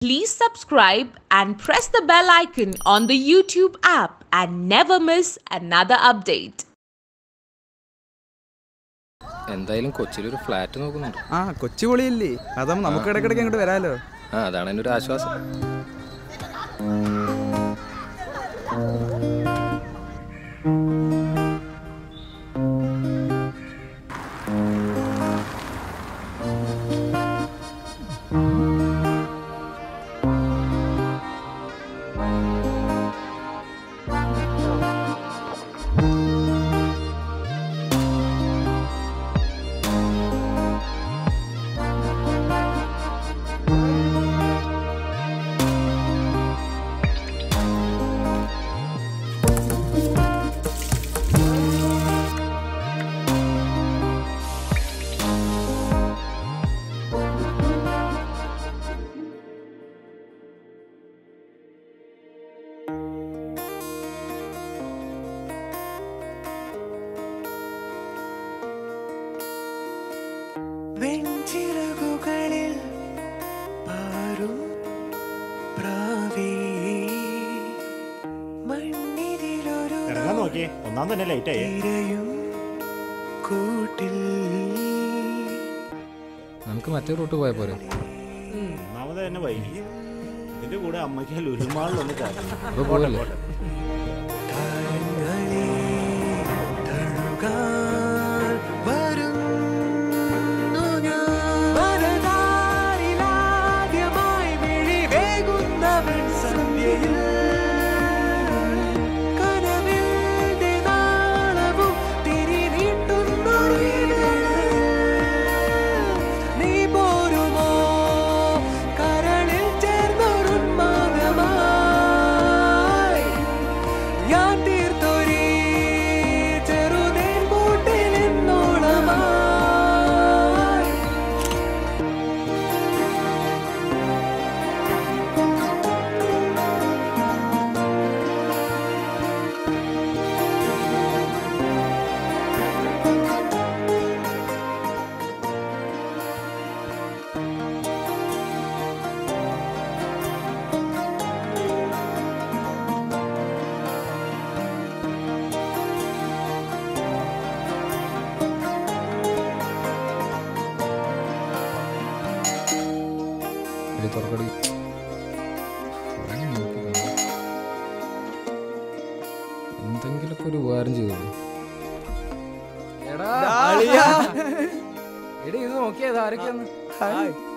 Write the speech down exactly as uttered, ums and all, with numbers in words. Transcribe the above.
Please subscribe and press the bell icon on the YouTube app and never miss another update. എന്തായാലും കൊച്ചിയിൽ ഒരു flat നോക്കുന്നുണ്ട്. ആ കൊച്ചി പൊളിയില്ലേ, അതാവുമ്പോൾ നമുക്ക് ഇടയ്ക്കിടയ്ക്ക് അങ്ങോട്ട് വരാലോ. ആ അതാണ് എൻ്റെ ഒരു ആശ്വാസം. വെഞ്ചിറകുകളിൽ പാറും പ്രാവേ മണ്ണിതിലൊരു നോക്കിയേ ഒന്നാം തന്നെ ലൈറ്റ് തിരയും കൂട്ടിൽ നമുക്ക് മറ്റേ റൂട്ട് പോയാൽ പോരെ? ഒന്നാമത് തന്നെ വൈകി. ഇതിന്റെ കൂടെ അമ്മയ്ക്ക് ലുലുമാളിലൊന്ന് അപ്പോൾ പോകല്ലേ? എന്തെങ്കിലൊക്കെ ഒരു ഉപകാരം ചെയ്തു. എടാ ഇത് നോക്കിയത് ആരൊക്കെയാന്ന്?